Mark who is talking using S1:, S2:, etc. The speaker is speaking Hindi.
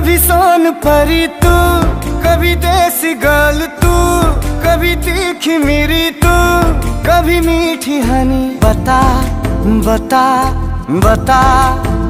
S1: कभी सोन परी तू, कभी देसी गर्ल तू, कभी तीखी मेरी तू, कभी मीठी हनी। बता बता बता